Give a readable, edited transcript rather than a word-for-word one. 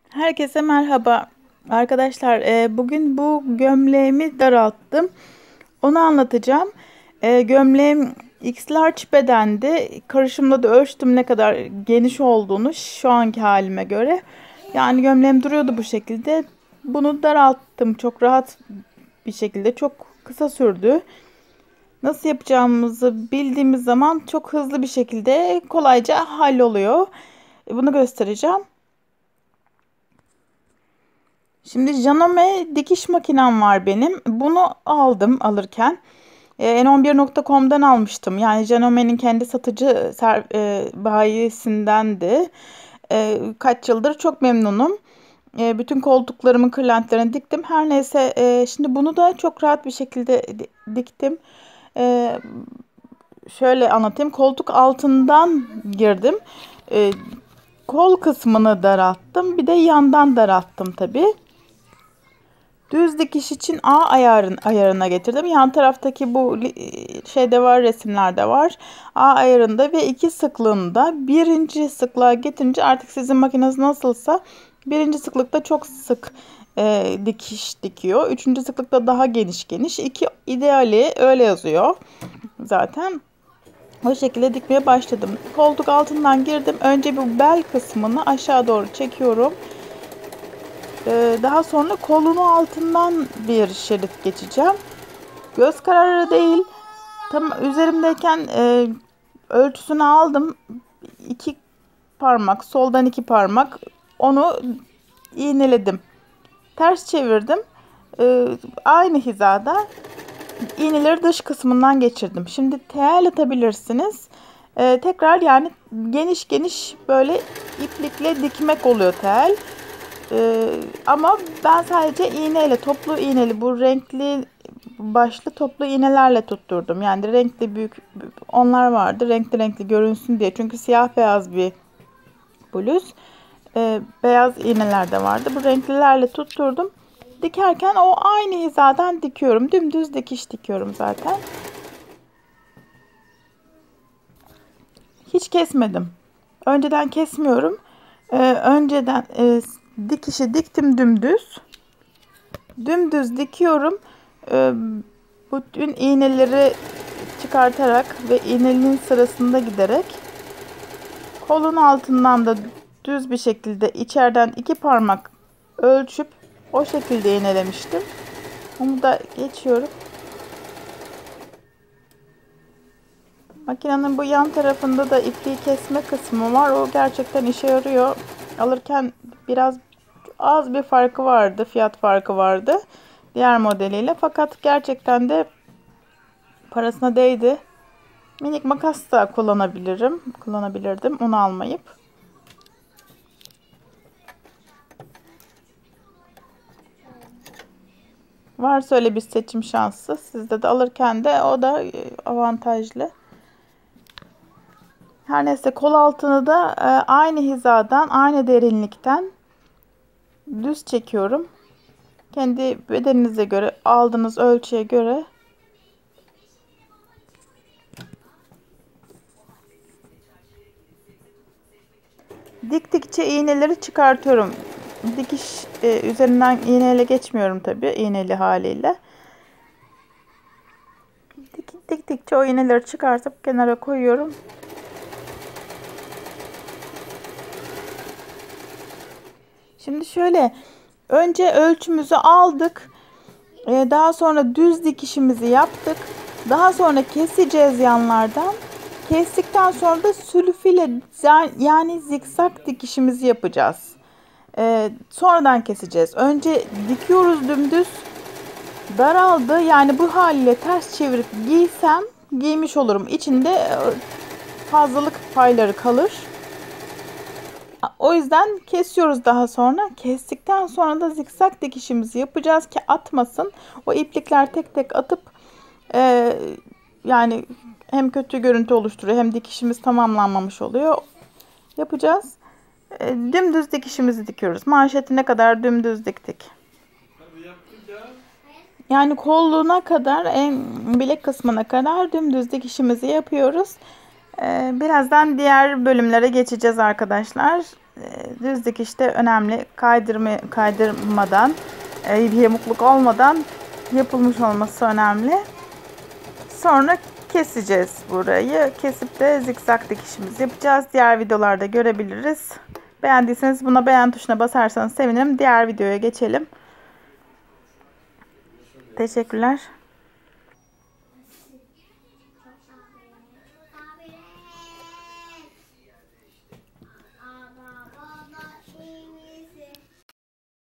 Herkese merhaba. Arkadaşlar, bugün bu gömleğimi daralttım. Onu anlatacağım. Gömleğim X large bedendi. Karışımla da ölçtüm ne kadar geniş olduğunu şu anki halime göre. Yani gömleğim duruyordu bu şekilde. Bunu daralttım çok rahat bir şekilde. Çok kısa sürdü. Nasıl yapacağımızı bildiğimiz zaman çok hızlı bir şekilde kolayca halloluyor. Bunu göstereceğim. Şimdi Janome dikiş makinem var benim. Bunu aldım alırken. N11.com'dan almıştım. Yani Janome'nin kendi satıcı bayisindendi. Kaç yıldır çok memnunum. Bütün koltuklarımın kırlentlerini diktim. Her neyse şimdi bunu da çok rahat bir şekilde diktim. E, Şöyle anlatayım. Koltuk altından girdim. E, Kol kısmını daralttım. Bir de yandan daralttım tabii. Düz dikiş için ayarına getirdim. Yan taraftaki bu şeyde var, resimlerde var. A ayarında ve iki sıklığında. Birinci sıklığa getirince artık sizin makineniz nasılsa birinci sıklıkta çok sık dikiş dikiyor. Üçüncü sıklıkta daha geniş. İki ideali öyle yazıyor zaten. O şekilde dikmeye başladım. Koltuk altından girdim. Önce bu bel kısmını aşağı doğru çekiyorum. Daha sonra kolunu altından bir şerit geçeceğim. Göz kararı değil. Tam üzerimdeyken ölçüsünü aldım. 2 parmak, soldan 2 parmak. Onu iğneledim. Ters çevirdim. Aynı hizada iğneleri dış kısmından geçirdim. Şimdi tel atabilirsiniz. Tekrar yani geniş böyle iplikle dikmek oluyor tel. Ama ben sadece iğneyle, toplu iğneli, bu renkli başlı toplu iğnelerle tutturdum. Yani renkli büyük onlar vardı. Renkli görünsün diye. Çünkü siyah beyaz bir bluz. Beyaz iğneler de vardı. Bu renklilerle tutturdum. Dikerken o aynı hizadan dikiyorum. Dümdüz dikiş dikiyorum zaten. Hiç kesmedim. Önceden kesmiyorum. Önceden dikişi diktim dümdüz. Dümdüz dikiyorum. Bütün iğneleri çıkartarak ve iğnenin sırasında giderek kolun altından da düz bir şekilde içeriden 2 parmak ölçüp o şekilde iğnelemiştim. Onu da geçiyorum. Makinenin bu yan tarafında da ipliği kesme kısmı var. O gerçekten işe yarıyor. Alırken biraz az bir farkı vardı. Fiyat farkı vardı. Diğer modeliyle. Fakat gerçekten de parasına değdi. Minik makas da kullanabilirdim onu almayıp. Varsa öyle bir seçim şansı sizde de alırken de o da avantajlı. Her neyse kol altını da aynı hizadan, aynı derinlikten düz çekiyorum. Kendi bedeninize göre, aldığınız ölçüye göre diktikçe iğneleri çıkartıyorum. Dikiş üzerinden iğneyle geçmiyorum tabii, iğneli haliyle. Diktikçe o iğneleri çıkartıp kenara koyuyorum. Şimdi şöyle, önce ölçümüzü aldık. Daha sonra düz dikişimizi yaptık. Daha sonra keseceğiz yanlardan. Kestikten sonra da sülfile yani zikzak dikişimizi yapacağız. Sonradan keseceğiz. Önce dikiyoruz dümdüz. Daraldı. Yani bu haliyle ters çevirip giymiş olurum. İçinde fazlalık payları kalır. O yüzden kesiyoruz daha sonra. Kestikten sonra da zikzak dikişimizi yapacağız ki atmasın. O iplikler tek tek atıp yani hem kötü görüntü oluşturuyor hem dikişimiz tamamlanmamış oluyor. Yapacağız. Dümdüz dikişimizi dikiyoruz. Manşetine kadar dümdüz diktik. Yani kolluğuna kadar, bilek kısmına kadar dümdüz dikişimizi yapıyoruz. Birazdan diğer bölümlere geçeceğiz arkadaşlar. Düz dikişte önemli. Kaydırmadan, yamukluk olmadan yapılmış olması önemli. Sonra keseceğiz burayı. Kesip de zikzak dikişimizi yapacağız. Diğer videolarda görebiliriz. Beğendiyseniz buna beğen tuşuna basarsanız sevinirim. Diğer videoya geçelim. Teşekkürler.